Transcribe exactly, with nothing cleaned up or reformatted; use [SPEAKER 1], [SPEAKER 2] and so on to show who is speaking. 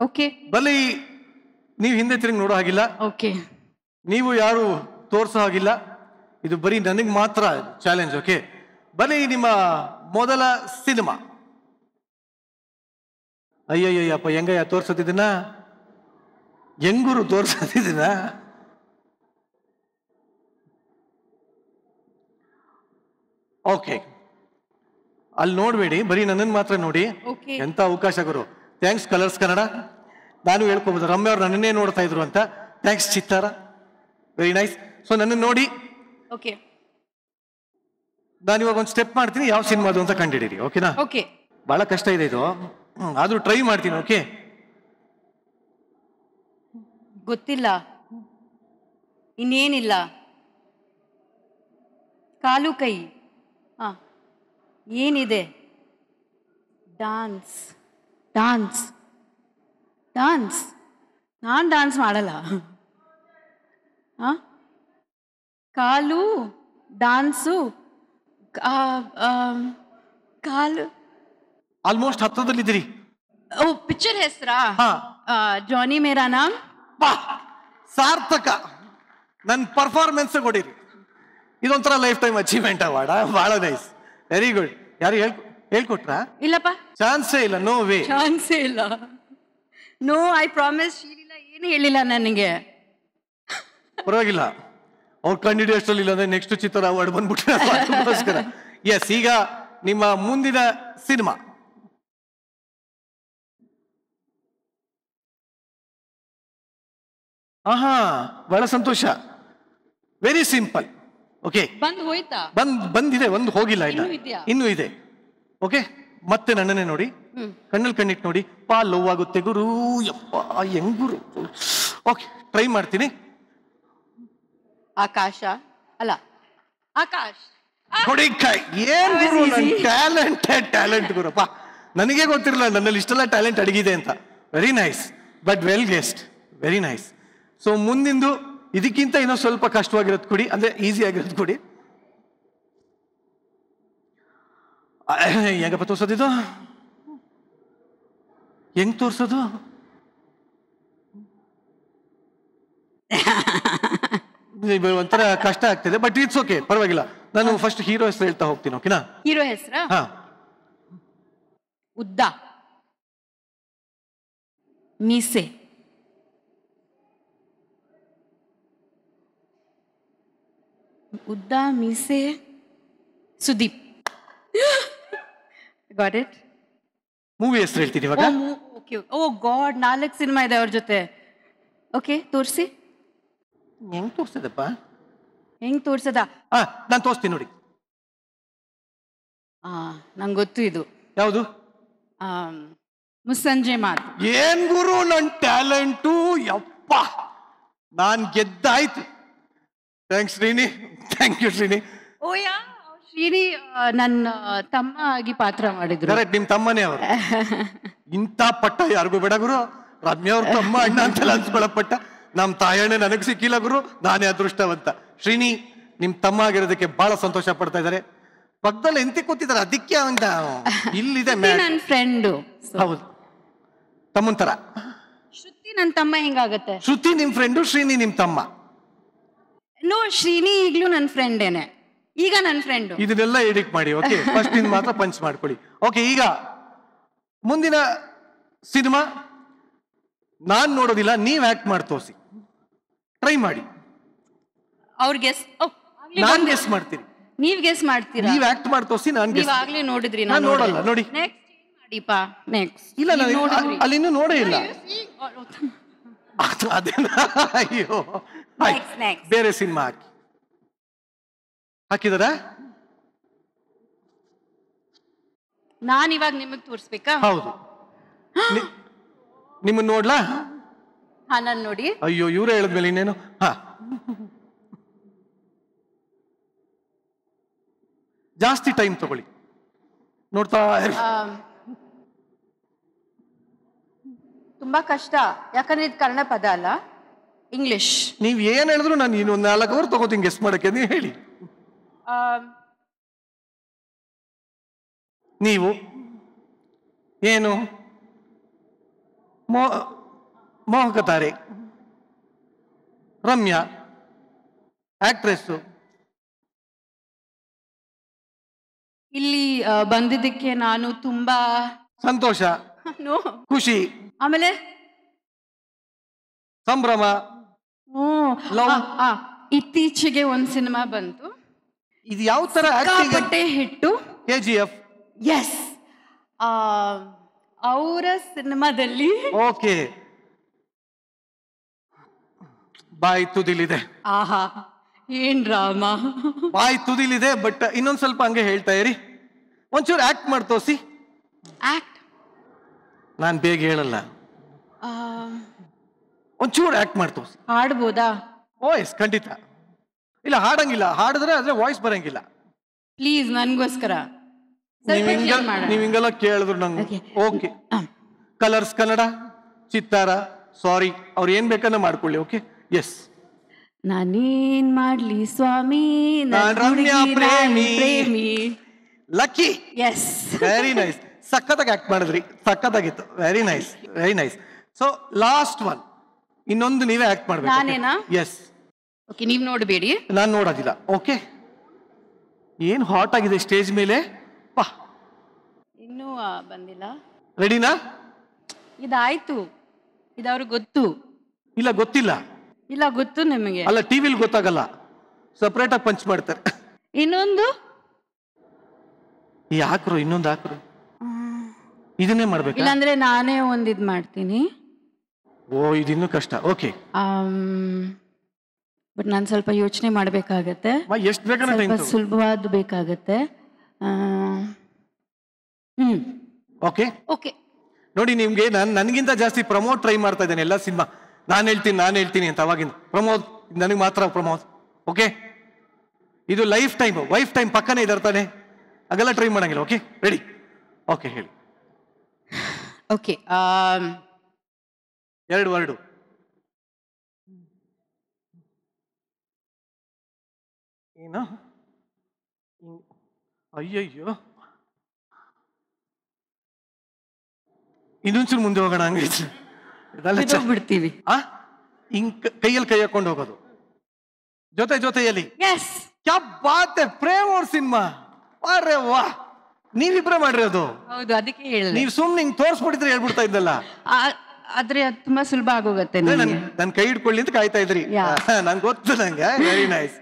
[SPEAKER 1] Okay.
[SPEAKER 2] ಬಲಿ ನೀವು ಹಿಂದೆ ತಿರುಗಿ ನೋಡೋ ಹಾಗಿಲ್ಲ.
[SPEAKER 1] ಓಕೆ.
[SPEAKER 2] ನೀವು ಯಾರು ತೋರ್ಸೋ ಹಾಗಿಲ್ಲ. ಇದು ಬರೀ ನನಗೆ ಮಾತ್ರ ಚಾಲೆಂಜ್. ಓಕೆ, ಬಲಿ ನಿಮ್ಮ ಮೊದಲ ಸಿನಿಮಾ. ಅಯ್ಯಯ್ಯಪ್ಪ, ಹೆಂಗಯ್ಯ ತೋರ್ಸೋದಿದ್ದೀನ? ಹೆಂಗೂರು ತೋರ್ಸೋದಿದ್ದೀನ? ಓಕೆ, ಅಲ್ಲಿ ನೋಡ್ಬೇಡಿ, ಬರೀ ನನ್ನನ್ನು ಮಾತ್ರ ನೋಡಿ. ಎಂತ ಅವಕಾಶ ಗುರು. Thanks colours Kannada. ನಾನು ಹೇಳ್ಕೋಬಹುದು ರಮ್ಯ ಅವ್ರು ನನ್ನನ್ನೇ ನೋಡ್ತಾ ಇದ್ರು ಅಂತ. ಥ್ಯಾಂಕ್ಸ್ ಚಿತ್ತಾರ, ವೆರಿ ನೈಸ್. ಸೊ ನನ್ನನ್ನು ನೋಡಿ.
[SPEAKER 1] ಓಕೆ,
[SPEAKER 2] ನಾನು ಇವಾಗ ಒಂದು ಸ್ಟೆಪ್ ಮಾಡ್ತೀನಿ, ಯಾವ ಸಿನಿಮಾದು ಅಂತ ಕಂಡಿಡೀರಿ. ಓಕೆನಾ?
[SPEAKER 1] ಓಕೆ.
[SPEAKER 2] ಬಹಳ ಕಷ್ಟ ಇದೆ ಇದು, ಆದ್ರೂ ಟ್ರೈ ಮಾಡ್ತೀನಿ. ಓಕೆ,
[SPEAKER 1] ಗೊತ್ತಿಲ್ಲ, ಇನ್ನೇನಿಲ್ಲ. ಕಾಲು ಕೈ. ಹಾ, ಏನಿದೆ? ಡಾನ್ಸ್ ಡಾನ್ಸ್ ಡಾನ್ಸ್ ನಾನು ಡಾನ್ಸ್ ಮಾಡಲ್ಲ. ಹಾ, ಕಾಲು ಡಾನ್ಸು, ಕಾಲು.
[SPEAKER 2] ಆಲ್ಮೋಸ್ಟ್ ಹತ್ತದಲ್ಲಿದ್ದೀರಿ.
[SPEAKER 1] ಓ, ಪಿಕ್ಚರ್ ಹೆಸರಾ? ಜಾನಿ ಮೇರಾ ನಾಮ್.
[SPEAKER 2] ಸಾರ್ಥಕ. ನನ್ನ ಪರ್ಫಾರ್ಮೆನ್ಸ್ ಕೊಡಿರಿ. ಇದೊಂಥರ ಲೈಫ್ ಟೈಮ್ ಅಚೀವ್ಮೆಂಟ್ ಅವಾರ್ಡ್. ಬಹಳ ನೈಸ್, ವೆರಿ ಗುಡ್. ಯಾರು ಹೇಳ್ ಹೇಳ್ಕೊಟ್ರಾ?
[SPEAKER 1] ಇಲ್ಲಪ್ಪ,
[SPEAKER 2] ಚಾನ್ಸೇ ಇಲ್ಲ. ನೋ ವೇ,
[SPEAKER 1] ಚಾನ್ಸೇ ಇಲ್ಲ. No, I promise. ಶೀಲಿಲ್ಲ, ಏನು ಹೇಳಿಲ್ಲ ನನಗೆ.
[SPEAKER 2] ಪರವಾಗಿಲ್ಲ, ಅವ್ರು ಕಂಡಿಡಿಯೋ ಅಷ್ಟರಲ್ಲಿ ಇಲ್ಲ ಅಂದ್ರೆ ನೆಕ್ಸ್ಟ್ ಚಿತ್ರ ಅವಾರ್ಡ್ ಬಂದ್ಬಿಟ್ರೆ. ಎಸ್, ಈಗ ನಿಮ್ಮ ಮುಂದಿನ ಸಿನಿಮಾ. ಆಹಾ, ಬಹಳ ಸಂತೋಷ. Very simple. ಓಕೆ,
[SPEAKER 1] ಬಂದ್ ಹೋಯ್ತಾ?
[SPEAKER 2] ಬಂದ್ ಬಂದಿದೆ, ಒಂದು ಹೋಗಿಲ್ಲ, ಇಲ್ಲ ಇನ್ನೂ ಇದೆ. ಓಕೆ, ಮತ್ತೆ ನನ್ನನ್ನೇ ನೋಡಿ, ಕಣ್ಣಲ್ಲಿ ಕಣ್ಣಿಟ್ಟು ನೋಡಿ. ಪಾ ಲವ್ ಆಗುತ್ತೆ ಗುರು. ಯಪ್ಪ, ಹೆಂಗ್ ಗುರು. ಓಕೆ, ಟ್ರೈ ಮಾಡ್ತೀನಿ.
[SPEAKER 1] ಆಕಾಶ ಅಲ್ಲ, ಆಕಾಶ್.
[SPEAKER 2] ನೋಡಿ, ಏನ್ ಗುರು, ಟ್ಯಾಲೆಂಟ್ ಟ್ಯಾಲೆಂಟ್ ಗುರಪ್ಪ. ನನಗೆ ಗೊತ್ತಿರಲಿಲ್ಲ ನನ್ನಲ್ಲಿ ಇಷ್ಟೆಲ್ಲ ಟ್ಯಾಲೆಂಟ್ ಅಡಗಿದೆ ಅಂತ. Very nice, but well guessed, very nice. So ಮುಂದಿಂದು ಇದಕ್ಕಿಂತ ಇನ್ನೂ ಸ್ವಲ್ಪ ಕಷ್ಟವಾಗಿರೋದು ಕೊಡಿ, ಅಂದ್ರೆ ಈಸಿ ಆಗಿರೋದು ಕೊಡಿ. ಹೆಂಗಪ್ಪ ತೋರ್ಸೋದಿದು? ಹೆಂಗ್ ತೋರ್ಸೋದು? ಒಂಥರ ಕಷ್ಟ ಆಗ್ತಿದೆ, ಬಟ್ ಇಟ್ಸ್ ಓಕೆ, ಪರವಾಗಿಲ್ಲ. ನಾನು ಫಸ್ಟ್ ಹೀರೋ ಹೆಸರು ಹೇಳ್ತಾ ಹೋಗ್ತೀನಿ. ಓಕೆನಾ?
[SPEAKER 1] ಹೀರೋ ಹೆಸರು?
[SPEAKER 2] ಹಾ,
[SPEAKER 1] ಉದ್ದ ಮೀಸೆ, ಉದ್ದ ಮೀಸೆ, ಸುದೀಪ್. Got it?
[SPEAKER 2] ಮೂವಿ ಹೆಸರು ಹೇಳ್ತೀನಿ ಇವಾಗ.
[SPEAKER 1] ಓಕೆ. ಓ ಗಾಡ್, ನಾಲ್ಕು ಸಿನಿಮಾ ಇದೆ ಅವ್ರ ಜೊತೆ. ಓಕೆ, ತೋರಿಸಿ.
[SPEAKER 2] ಹೆಂಗ್ ತೋರ್ಸದಪ್ಪ?
[SPEAKER 1] ಹೆಂಗ್ ತೋರ್ಸದ?
[SPEAKER 2] ಹಾ, ನಾನು ತೋರಿಸ್ತೀನಿ ನೋಡಿ.
[SPEAKER 1] ಆ ನಂಗೆ ಗೊತ್ತು ಇದು.
[SPEAKER 2] ಯಾವುದು?
[SPEAKER 1] ಮುಸ್ಸಂಜೆ ಮಾತು.
[SPEAKER 2] ಏನ್ ಗುರು ನನ್ ಟ್ಯಾಲೆಂಟು, ಯಪ್ಪ, ನಾನ್ ಗೆದ್ದಾಯ್ತು. Thanks Srini, thank you Srini.
[SPEAKER 1] Oh yeah, Srini ನನ್ನ ತಮ್ಮ ಆಗಿ ಪಾತ್ರ ಮಾಡಿದ್ರು.
[SPEAKER 2] ಕರೆಕ್ಟ್, ನಿಮ್ ತಮ್ಮನೇ ಅವರು. ಇಂಥ ಪಟ್ಟ ಯಾರಿಗೂ ಬೇಡ ಗುರು. ರಮ್ಯಾ ಅವ್ರ ತಮ್ಮ ಅಣ್ಣ ಅಂತೆಲ್ಲ ಅನ್ಸ್ಕೊಳ್ಳೋ ಪಟ್ಟ ನಮ್ ತಾಯಣ್ಣ ನನಗ್ ಸಿಕ್ಕಿಲ್ಲ ಗುರು, ನಾನೇ ಅದೃಷ್ಟವಂತ. ಶ್ರೀನಿ ನಿಮ್ ತಮ್ಮ ಆಗಿರೋದಕ್ಕೆ ಬಹಳ ಸಂತೋಷ ಪಡ್ತಾ ಇದಾರೆ. ಪಕ್ಕದಲ್ಲಿ ಎಂತಿ ಕೂತಿದ್ದಾರೆ, ಅದಕ್ಕೆ ಅಂತ ಇಲ್ಲಿದೆ.
[SPEAKER 1] ನನ್ನ ಫ್ರೆಂಡು.
[SPEAKER 2] ಹೌದು, ತಮ್ಮನ್ ತರ.
[SPEAKER 1] ಶ್ರುತಿ ನನ್ನ ತಮ್ಮ ಹೆಂಗಾಗತ್ತೆ?
[SPEAKER 2] ಶ್ರುತಿ ನಿಮ್ ಫ್ರೆಂಡು, ಶ್ರೀನಿ ನಿಮ್ ತಮ್ಮ.
[SPEAKER 1] ನೋ, ಶ್ರೀನಿ ಈಗ್ಲೂ ನನ್ನ ಫ್ರೆಂಡೇನೆ, ಈಗ ನನ್ನ ಫ್ರೆಂಡು.
[SPEAKER 2] ಇದನ್ನೆಲ್ಲ ಎಡಿಟ್ ಮಾಡಿ. ಓಕೆ, ಫಸ್ಟ್ ಇನ್ ಮಾತ್ರ ಪಂಚ್ ಮಾಡ್ಕೊಳ್ಳಿ. ಓಕೆ, ಈಗ ಮುಂದಿನ ಸಿನಿಮಾ ನಾನ್ ನೋಡೋದಿಲ್ಲ, ನೀವ್ ಆಕ್ಟ್ ಮಾಡಿ ತೋರಿಸಿ. ಟ್ರೈ ಮಾಡಿ.
[SPEAKER 1] ಅವ್ರ ಗೆಸ್,
[SPEAKER 2] ನಾನ್ ಗೆಸ್ ಮಾಡ್ತೀನಿ,
[SPEAKER 1] ನೀವ್ ಗೆಸ್ ಮಾಡ್ತೀರಾ?
[SPEAKER 2] ನೀವ್ ಆಕ್ಟ್ ಮಾಡಿ ತೋರಿಸಿ, ನಾನ್ ಗೆಸ್.
[SPEAKER 1] ಆಗ್ಲೇ ನೋಡಿದ್ರಿ,
[SPEAKER 2] ನಾನು ನೋಡಲ್ಲ. ನೋಡಿ,
[SPEAKER 1] ನೆಕ್ಸ್ಟ್ ಮಾಡಿಪಾ. ನೆಕ್ಸ್ಟ್
[SPEAKER 2] ಇಲ್ಲ, ಅಲ್ಲಿ ಇನ್ನೂ ನೋಡೇ ಇಲ್ಲ. ಅಯ್ಯೋ, ಬೇರೆ ಸಿನಿಮಾ ಹಾಕಿ. ಹಾಕಿದಾರ?
[SPEAKER 1] ನಾನ್ ಇವಾಗ ನಿಮಗ್ ತೋರಿಸ್ಬೇಕಾ?
[SPEAKER 2] ಹೌದು, ನಿಮ್ಮನ್ನ ನೋಡ್ಲಾ?
[SPEAKER 1] ಹಾ, ನಾನು ನೋಡಿ.
[SPEAKER 2] ಅಯ್ಯೋ, ಇವ್ರೇ ಹೇಳಿದ್ಮೇಲೆ ಇನ್ನೇನು. ಹಾ, ಜಾಸ್ತಿ ಟೈಮ್ ತಗೊಳ್ಳಿ, ನೋಡ್ತಾ.
[SPEAKER 1] ತುಂಬಾ ಕಷ್ಟ, ಯಾಕಂದ್ರೆ ಇದು ಕನ್ನಡ ಪದ ಅಲ್ಲ, ಇಂಗ್ಲಿಷ್.
[SPEAKER 2] ನೀವ್ ಏನ್ ಹೇಳಿದ್ರು ನಾನು ಇನ್ನೊಂದು ನಾಲ್ಕು ಅವರ್ ತಗೋತೀನಿ ಗೆಸ್ ಮಾಡಕ್ಕೆ. ನೀವು ಹೇಳಿ. ನೀವು ಏನು ಮೋ ಮೋಹಕ ತಾರೆ. ರಮ್ಯಾ ಆಕ್ಟ್ರೆಸ್ಸು.
[SPEAKER 1] ಇಲ್ಲಿ ಆ, ಬಂದಿದ್ದಕ್ಕೆ ನಾನು ತುಂಬಾ
[SPEAKER 2] ಸಂತೋಷ,
[SPEAKER 1] ನೋ.
[SPEAKER 2] ಖುಷಿ,
[SPEAKER 1] ಆಮೇಲೆ
[SPEAKER 2] ಸಂಭ್ರಮ.
[SPEAKER 1] ಹ್ಮ್,
[SPEAKER 2] Love.
[SPEAKER 1] ಆ, ಆ, ಇತ್ತೀಚೆಗೆ ಒಂದ್ ಸಿನಿಮಾ ಬಂತು,
[SPEAKER 2] ಇದು ಯಾವ ತರ ಆಕ್ಟಿಂಗ್?
[SPEAKER 1] ಬಟ್ಟೆ ಹಿಟ್ಟು.
[SPEAKER 2] K G F.
[SPEAKER 1] ಎಸ್, ಅವರ ಸಿನಿಮಾದಲ್ಲಿ
[SPEAKER 2] ಓಕೆ. ಬಾಯಿ ತುದಿಲಿದೆ.
[SPEAKER 1] ಆಹಾ, ಏನ್ ರಾಮ.
[SPEAKER 2] ಬಾಯಿ ತುದಿಲಿದೆ, ಬಟ್ ಇನ್ನೊಂದ್ ಸ್ವಲ್ಪ ಹಂಗೆ ಹೇಳ್ತಾ ಇರಿ. ಒಂಚೂರು ಆಕ್ಟ್ ಮಾಡಿ ತೋರಿಸಿ.
[SPEAKER 1] ಆಕ್ಟ್
[SPEAKER 2] ನಾನ್ ಬೇಗ ಹೇಳಲ್ಲ, ಒಂಚೂರು ಆಕ್ಟ್ ಮಾಡಿ ತೋರಿಸಿ.
[SPEAKER 1] ಹಾಡ್ಬೋದಾ?
[SPEAKER 2] ವಾಯ್ಸ್ ಖಂಡಿತ ಇಲ್ಲ, ಹಾಡಂಗಿಲ್ಲ. ಹಾಡಿದ್ರೆ ಆದ್ರೆ ವಾಯ್ಸ್ ಬರಂಗಿಲ್ಲ.
[SPEAKER 1] ಪ್ಲೀಸ್ ನನ್ಗೋಸ್ಕರ
[SPEAKER 2] ನೀವ್ ಹಿಂಗ ನೀವ್ ಹಿಂಗೆಲ್ಲ ಕೇಳಿದ್ರು ನಂಗೆ ಓಕೆ. ಕಲರ್ಸ್ ಕನ್ನಡ, ಚಿತ್ತಾರ, ಸಾರಿ, ಅವ್ರು ಏನ್ ಬೇಕನ್ನ ಮಾಡ್ಕೊಳ್ಳಿ. Okay, yes.
[SPEAKER 1] ನಾನೇನ್ ಮಾಡ್ಲಿ ಸ್ವಾಮಿ,
[SPEAKER 2] ನಾನ್ ರಮ್ಯಾ ಪ್ರೇಮಿ.
[SPEAKER 1] ಪ್ರೇಮಿ.
[SPEAKER 2] ಲಕ್ಕಿ.
[SPEAKER 1] Yes,
[SPEAKER 2] very nice. ಸಖತ್ತಾಗಿ ಆಕ್ಟ್ ಮಾಡಿದ್ರಿ, ಸಖತ್ತಾಗಿತ್ತು. Very nice, very nice. So last one, ಇನ್ನೊಂದು ನೀವೇ ಆಕ್ಟ್ ಮಾಡ್ಬೇಕು.
[SPEAKER 1] ನಾನೇನಾ?
[SPEAKER 2] ಎಸ್.
[SPEAKER 1] ಓಕೆ, ನೀವ್ ನೋಡ್ಬೇಡಿ,
[SPEAKER 2] ನಾನ್ ನೋಡೋದಿಲ್ಲ. ಓಕೆ. ಏನ್ ಹಾಟ್ ಆಗಿದೆ ಸ್ಟೇಜ್ ಮೇಲೆ. ಪಾ,
[SPEAKER 1] ಇನ್ನೂ ಆ, ಬಂದಿಲ್ಲ.
[SPEAKER 2] ರೆಡಿನಾ?
[SPEAKER 1] ಇದಾಯ್ತು, ಇದವ್ರಿಗೆ ಗೊತ್ತು.
[SPEAKER 2] ಇಲ್ಲ ಗೊತ್ತಿಲ್ಲ.
[SPEAKER 1] ಇಲ್ಲ ಗೊತ್ತು ನಿಮಗೆ.
[SPEAKER 2] ಅಲ್ಲ, ಟಿವಿಲಿ ಗೊತ್ತಾಗಲ್ಲ, ಸಪ್ರೇಟ್ ಆಗಿ ಪಂಚ್ ಮಾಡ್ತಾರೆ.
[SPEAKER 1] ಇನ್ನೊಂದು
[SPEAKER 2] ಈ ಹಾಕ್ರು, ಇನ್ನೊಂದು ಹಾಕ್ರು, ಇದನ್ನೇ ಮಾಡ್ಬೇಕು.
[SPEAKER 1] ಇಲ್ಲಾಂದ್ರೆ ನಾನೇ ಒಂದ್ ಇದ್ ಮಾಡ್ತೀನಿ.
[SPEAKER 2] ಓ, ಇದಿನ್ನೂ ಕಷ್ಟ. ಓಕೆ,
[SPEAKER 1] ಬಟ್ ನಾನು ಸ್ವಲ್ಪ ಯೋಚನೆ ಮಾಡ್ಬೇಕಾಗತ್ತೆ.
[SPEAKER 2] ಎಷ್ಟು ಬೇಕಂದ್ರೆ
[SPEAKER 1] ಸುಲಭವಾದ ಬೇಕಾಗತ್ತೆ. Hmm,
[SPEAKER 2] okay
[SPEAKER 1] okay.
[SPEAKER 2] ನೋಡಿ, ನಿಮ್ಗೆ ನಾನು ನನಗಿಂತ ಜಾಸ್ತಿ ಪ್ರಮೋದ್ ಟ್ರೈ ಮಾಡ್ತಾ ಇದ್ದೇನೆ ಎಲ್ಲ ಸಿನಿಮಾ. ನಾನು ಹೇಳ್ತೀನಿ ನಾನು ಹೇಳ್ತೀನಿ ಅಂತ ಅವಾಗಿಂದ. ಪ್ರಮೋದ್ ನನಗೆ ಮಾತ್ರ ಪ್ರಮೋದ್. ಓಕೆ, ಇದು ಲೈಫ್ ಟೈಮ್, ವೈಫ್ ಟೈಮ್ ಪಕ್ಕನೇ ಇದಾರೆ ತಾನೆ, ಹಾಗೆಲ್ಲ ಟ್ರೈ ಮಾಡಂಗಿಲ್ಲ. Okay, ready? ಓಕೆ, ಹೇಳಿ.
[SPEAKER 1] ಓಕೆ,
[SPEAKER 2] ಎರಡು ವರ್ಡು. ಏನು? ಅಯ್ಯಯ್ಯೋ, ಇನ್ನೊಂಚೂರು ಮುಂದೆ ಹೋಗೋಣ. ಹಂಗೆ
[SPEAKER 1] ಬಿಡ್ತೀವಿ.
[SPEAKER 2] ಆ ಹಿಂಗ್ ಕೈಯಲ್ಲಿ ಕೈ ಹಾಕೊಂಡು ಹೋಗೋದು, ಜೊತೆ ಜೊತೆಯಲ್ಲಿ.
[SPEAKER 1] ಎಸ್,
[SPEAKER 2] ಕ್ಯಾ ಬಾತ್ ಹೈ, ಪ್ರೇಮ್ ಅವ್ರ ಸಿನಿಮಾ. ಅರೆ ವಾ, ನೀವಿಬ್ರೆ ಮಾಡಿರೋದು?
[SPEAKER 1] ಹೌದು, ಅದಕ್ಕೆ ಹೇಳಿ.
[SPEAKER 2] ನೀವ್ ಸುಮ್ನೆ ಹಿಂಗ್ ತೋರ್ಸ್ಬಿಟ್ಟಿದ್ರೆ ಹೇಳ್ಬಿಡ್ತಾ ಇದ್ದಲ್ಲ.
[SPEAKER 1] ಆದ್ರೆ ಅದು ತುಂಬಾ ಸುಲಭ ಆಗೋಗತ್ತೆ.
[SPEAKER 2] ನನ್ ಕೈ ಹಿಡ್ಕೊಳ್ಳಿ ಅಂತ ಕಾಯ್ತಾ ಇದ್ರಿ. ನಂಗೆ ಗೊತ್ತು, ನಂಗೆ. Very nice.